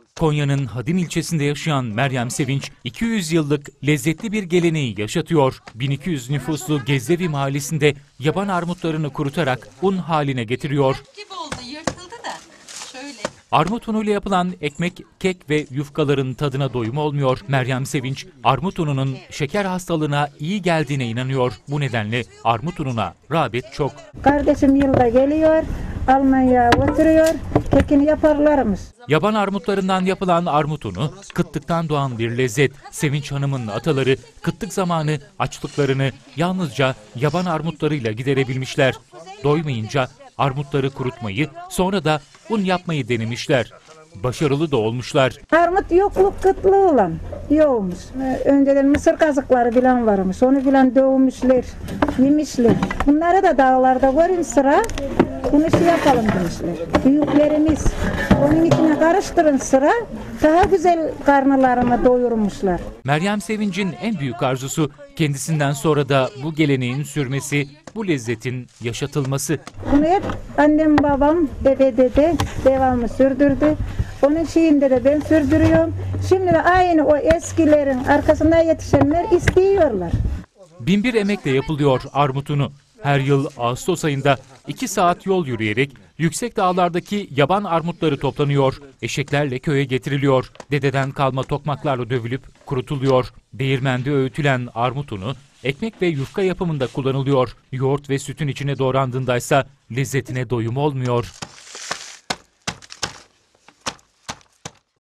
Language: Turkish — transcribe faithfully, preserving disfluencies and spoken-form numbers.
Konya'nın Hadim ilçesinde yaşayan Meryem Sevinç, iki yüz yıllık lezzetli bir geleneği yaşatıyor. bin iki yüz nüfuslu Gezdevi mahallesinde yaban armutlarını kurutarak un haline getiriyor. Gibi oldu, yırtıldı da. Şöyle. Armut unuyla yapılan ekmek, kek ve yufkaların tadına doyum olmuyor. Meryem Sevinç, armut ununun şeker hastalığına iyi geldiğine inanıyor. Bu nedenle armut ununa rağbet çok. Kardeşim yılda geliyor, Almanya'ya oturuyor, kekini yaparlarmış. Yaban armutlarından yapılan armut unu, kıtlıktan doğan bir lezzet. Sevinç Hanım'ın ataları kıtlık zamanı açlıklarını yalnızca yaban armutlarıyla giderebilmişler. Doymayınca armutları kurutmayı, sonra da un yapmayı denemişler. Başarılı da olmuşlar. Armut yokluk kıtlığı olan yokmuş. Önceden mısır kazıkları bilen varmış. Onu bilen dövmüşler, yemişler. Bunları da dağlarda görün sıra, bunu şey yapalım demişler. Büyüklerimiz onun içine karıştırın sıra, daha güzel karnılarını doyurmuşlar. Meryem Sevinç'in en büyük arzusu kendisinden sonra da bu geleneğin sürmesi, bu lezzetin yaşatılması. Bunu hep annem, babam, dede dede devamlı sürdürdü. Onun şeyinde de ben sürdürüyorum. Şimdi de aynı o eskilerin arkasında yetişenler istiyorlar. Binbir emekle yapılıyor armut unu. Her yıl Ağustos ayında iki saat yol yürüyerek yüksek dağlardaki yaban armutları toplanıyor. Eşeklerle köye getiriliyor. Dededen kalma tokmaklarla dövülüp kurutuluyor. Değirmende öğütülen armut unu ekmek ve yufka yapımında kullanılıyor. Yoğurt ve sütün içine doğrandığındaysa lezzetine doyum olmuyor.